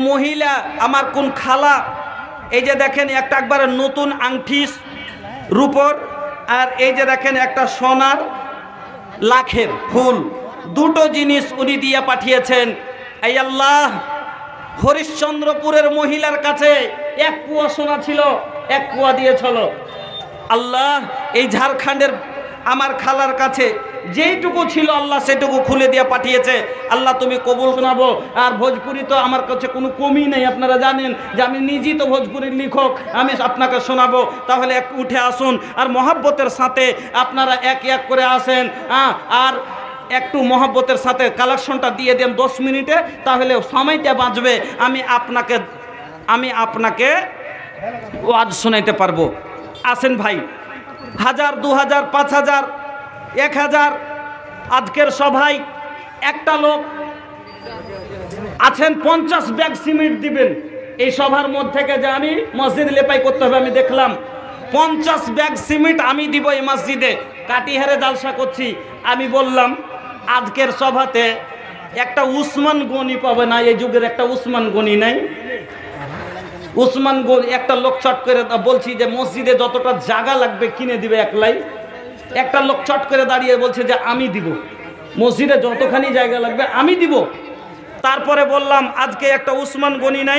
মহিলা আমার কোন খালা, এই যে দেখেন একটা একবারে নতুন আংটি রূপর, আর এই যে দেখেন একটা সোনার লাখের ফুল, দুটো জিনিস উনি দিয়ে পাঠিয়েছেন। এই আল্লাহ, হরিশ্চন্দ্রপুরের মহিলার কাছে 1 পোয়া সোনা ছিল, 1 পোয়া দিয়েছিল। আল্লাহ, এই ঝাড়খণ্ডের আমার খালার কাছে যেইটুকু ছিল আল্লাহ সেটুকু খুলে দিয়ে পাঠিয়েছে। আল্লাহ তুমি কবুল শোনাবো। আর ভোজপুরি তো আমার কাছে কোনো কমই নেই, আপনারা জানেন যে আমি নিজেই তো ভোজপুরির লেখক, আমি আপনাকে শোনাবো। তাহলে একটু উঠে আসুন আর মহাব্বতের সাথে আপনারা এক এক করে আসেন, আর একটু মহব্বতের সাথে কালেকশনটা দিয়ে দেন 10 মিনিটে, তাহলে সময়টা বাঁচবে। আমি আপনাকে ওয়াজ শোনাইতে পারবো। আসেন ভাই, 1000, 2000, 5000, 1000 আজকের সভায় একটা লোক আছেন 50 ব্যাগ সিমেন্ট দিবেন। এই সভার মধ্যে থেকে যে আমি মসজিদ লেপাই করতে হবে, আমি দেখলাম 50 ব্যাগ সিমেন্ট আমি দিব এই মসজিদে। কাটিহারে জালসা করছি, আমি বললাম আজকের সভাতে একটা উসমান গনি পাবে না, এই যুগের একটা উসমান গনি নাই। উসমান গনি একটা লোক চট করে বলছি যে মসজিদে যতটা জায়গা লাগবে কিনে দিবে একলাই। একটা লোক চট করে দাঁড়িয়ে বলছে যে আমি দিব, মসজিদে যতখানি জায়গা লাগবে আমি দিব। তারপরে বললাম আজকে একটা উসমান গনি নাই।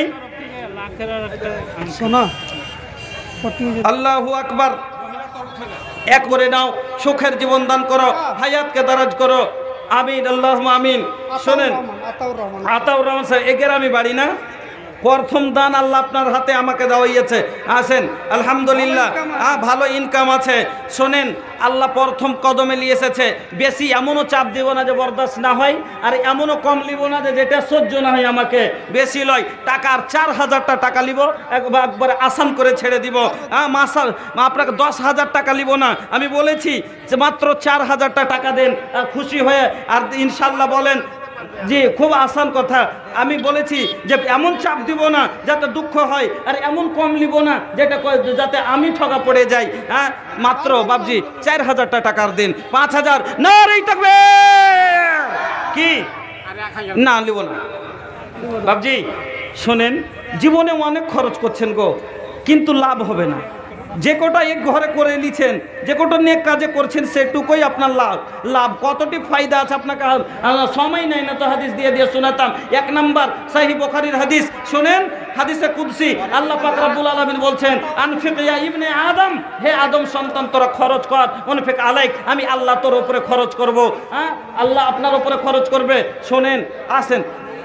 আল্লাহু আকবার। এক করে নাও, সুখের জীবন দান করো, হায়াতকে দারাজ করো, আমিন আল্লাহুম্মা আমিন। শোনেন, আতাউর রহমান স্যার, একের আমি বাড়ি না, প্রথম দান আল্লাহ আপনার হাতে আমাকে দেওয়াইয়েছে। আসেন আলহামদুলিল্লাহ, ভালো ইনকাম আছে। শোনেন, আল্লাহ প্রথম কদমে নিয়ে এসেছে। বেশি এমনও চাপ দিব না যে বরদাস্ত না হয়, আর এমনও কম নিব না যে যেটা সহ্য না হয় আমাকে। বেশি লয়, টাকার 4000টা টাকা নিব, একবারে আসান করে ছেড়ে দিব। মাসাল আপনাকে 10,000 টাকা নিব না, আমি বলেছি যে মাত্র 4000টা টাকা দেন, খুশি হয়ে। আর ইনশাল্লাহ বলেন জি, খুব আসান কথা। আমি বলেছি যে এমন চাপ দিব না যাতে দুঃখ হয়, আর এমন কম নিব না যেটা যাতে আমি ঠকা পড়ে যাই। মাত্র বাবজি 4000টা টাকার দিন, 5000 না রে থাকবে কি না নিব না। বাবজি শোনেন, জীবনে অনেক খরচ করছেন গো, কিন্তু লাভ হবে না। যে কোটা এক ঘরে করে নিছেন, যে কোটা নেক কাজে করছেন, সেটুকুই আপনার লাভ। কতটি ফায়দা আছে আপনাকে সময় নেই না তো হাদিস দিয়ে দিয়ে শোনাতাম। 1 নম্বর সহিহ বুখারীর হাদিস শোনেন, হাদিসে কুদসি আল্লাহ পাক রব্বুল আলামিন বলছেন, আনফিক ইয়া ইবনে আদম, হে আদম সন্তান তোরা খরচ কর, আনফিক আলাইক, আমি আল্লাহ তোর উপরে খরচ করব। আল্লাহ আপনার উপরে খরচ করবে। শোনেন, আসেন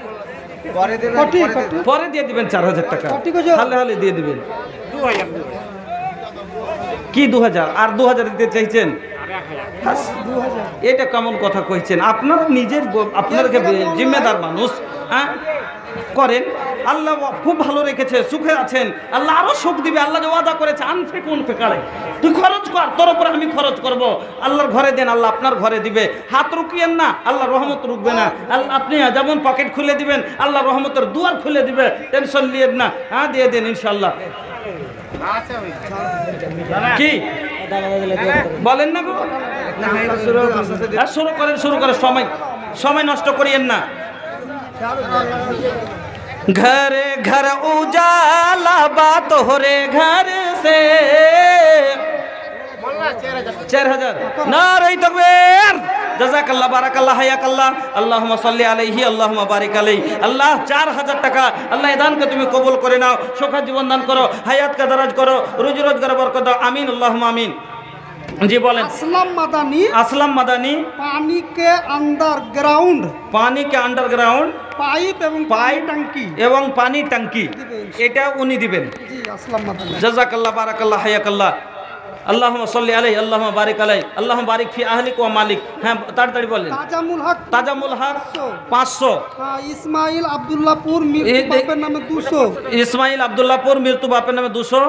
পরে দিয়ে দিবেন 4000 টাকা, হালে হালে দিয়ে দিবেন। কি 2000 আর 2000 দিতে চাইছেন? এটা কেমন কথা কইছেন? আপনারা নিজের, আপনাদেরকে জিম্মেদার মানুষ করেন। আল্লাহ খুব ভালো রেখেছে, সুখে আছেন, আল্লাহ আরো সুখ দিবে। আল্লাহ যে ওয়াদা করেছে, আনফিক উনফিকারে, তুই খরচ কর, তোর উপরে আমি খরচ করব। আল্লাহর ঘরে দেন, আল্লাহ আপনার ঘরে দিবে। হাত রুকিয়েন না, আল্লাহ রহমত রুকবে না। আল্লাহ আপনি যেমন পকেট খুলে দিবেন, আল্লাহ রহমতের দুয়ার খুলে দিবে, টেনশন নিয়েন না। দিয়ে দেন ইনশাল্লাহ। কি বলেন না গো? শুরু করেন, সময় নষ্ট করিয়েন না। ঘরে ঘর উজালা বাত হরে ঘর সে 4000 নারে তাকবীর, জাযাকাল্লাহ, বারাকাল্লাহ, হায়াকাল্লাহ, আল্লাহুম্মা সাল্লি আলাইহি, আল্লাহুম্মা বারিক আলাইহি। আল্লাহ 4000 টাকা আল্লাহ এই দানকে তুমি কবুল করে নাও, সুখের জীবন দান করো, হায়াতকে দারাজ করো, রুজি রোজগার বরকত দাও, আমিন আল্লাহুম্মা আমিন। জি বলেন। আসলাম মাদানী पानी के अंडरग्राउंड, पाइप এবং পানি ট্যাঙ্কি, এটা উনি দিবেন। জাযাকাল্লাহ, বারাকাল্লাহ, হায়াকাল্লাহ, আল্লাহুম্মা সাল্লি আলাইহি, আল্লাহুম্মা বারিক আলাইহি, আল্লাহুম্মা বারিক ফি আহলিক ওয়া মালিক। হ্যাঁ, তাড়াতাড়ি বলেন। তাজামুল হক 500। ইসমাইল আব্দুল্লাহপুর, মৃত্যু বাপের নামে 200। ইসমাইল আব্দুল্লাহপুর, মৃত্যু বাপের নামে 200।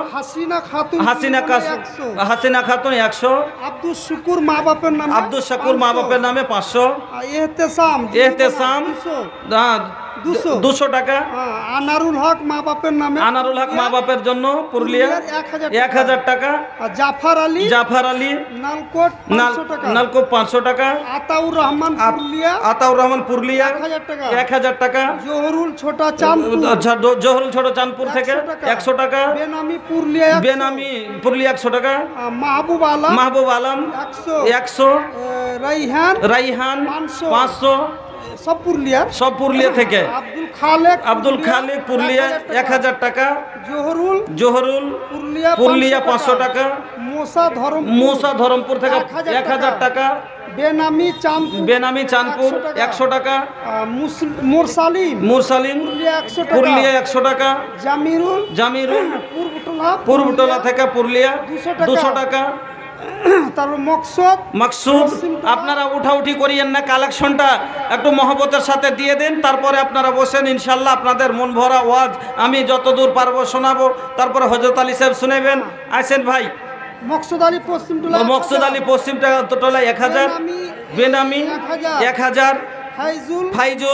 হাসিনা খাতুন 100। আব্দুল শুকুর মা বাপের নামে 500। এহতেসাম 200 টাকা। আনারুল হক মা বাপের নামে, আনারুল হক মা বাপের জন্য পুরুলিয়া 1000 টাকা। আর জাফর আলী নালকোট 500 টাকা। নালকোট 500 টাকা। আতাউর রহমান পুরুলিয়া, আতাউর রহমান পুরুলিয়া 1000 টাকা। 1000 টাকা। জহরুল ছোটা চাঁদপুর, আচ্ছা, জহরুল ছোট চাঁদপুর থেকে 100 টাকা। বেনামি পুরুলিয়া 100, বেনামি পুরুলিয়া 100 টাকা। মাহবুব আলম 100, রাইহান 500, সব পুরুলিয়া থেকে। আব্দুল খালেক পুরুলিয়া 1000 টাকা। জহরুল পুরুলিয়া 500 টাকা। মোসা ধরমপুর থেকে 1000 টাকা। বেনামি চাঁদপুর 100 টাকা। মুরসালিম পুরুলিয়া 100 টাকা। জামিরুল পূর্বটোলা থেকে পুরুলিয়া 200 টাকা। তারপর মকসুদ আপনারা উঠাউঠি করিয়েন না, কালেকশনটা একটু মহব্বতের সাথে দিয়ে দেন, তারপরে আপনারা বসেন, ইনশাল্লাহ আপনাদের মন ভরা ওয়াজ আমি যতদূর পারবো শোনাবো। তারপরে হযরত আলী সাহেব শুনাবেন। আসেন ভাই। মকসুদ আলী পশ্চিম টোলা 1000। বেনামি 1000। ফাইজুল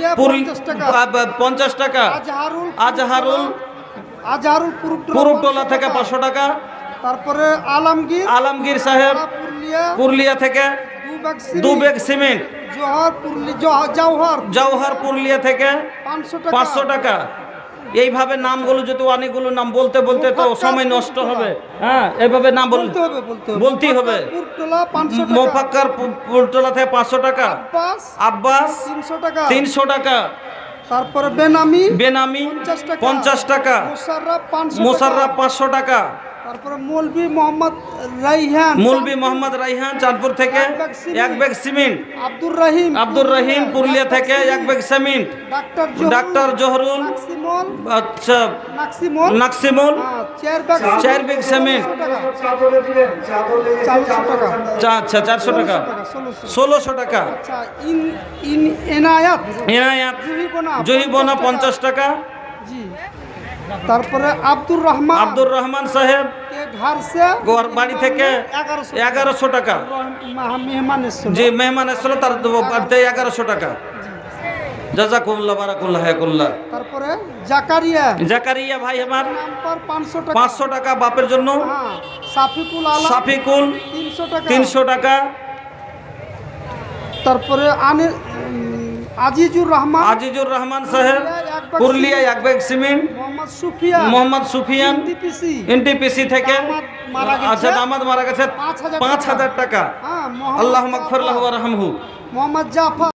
50 টাকা। আজহারুল পূর্বটোলা থেকে 500 টাকা। তারপরে আলমগীর সাহেব পুরুলিয়া থেকে 2 ব্যাগ সিমেন্ট। জওহর পুরুলিয়া থেকে 500 টাকা। এইভাবে নামগুলো যদি অনেকগুলো নাম বলতে বলতে তো সময় নষ্ট হবে। হ্যাঁ, এইভাবে নাম বলতেই হবে। মোফাক্কার পুরটোলা থেকে 500 টাকা। আব্বাস 300 টাকা। তারপরে বেনামি 50 টাকা। মোশাররফ 500 টাকা। তারপরে মৌলভী মোহাম্মদ রাইহান চাঁদপুর থেকে 1 ব্যাগ সিমেন্ট। আব্দুর রহিম পুরুলিয়া থেকে 1 ব্যাগ সিমেন্ট। ডাক্তার জহরুল আচ্ছা নাকসিমুল 4 ব্যাগ সিমেন্ট। আচ্ছা 400 টাকা। 1600 টাকা। এনায়াত জহিবনা 50 টাকা। তারপরে আব্দুর রহমান সাহেব বাড়ি থেকে 1100 টাকা। জি, মেহমান এসেছিল, তার 1100 টাকা। জাযাকুল্লাহ বারাকুল্লাহ হায়াকুল্লাহ। তারপরে জাকারিয়া ভাই আমার 500 টাকা বাপের জন্য। সাফিকুল 300 টাকা। তারপরে আজিজুর রহমান সাহেব Purulia 1 bag cement. Mohammad Sufiyan NTPC থেকে আচ্ছা দামাদ মারা গেছে 5000 টাকা। আল্লাহুম্মা গফির লাহু ওয়ারহামহু। মোহাম্মদ জাফর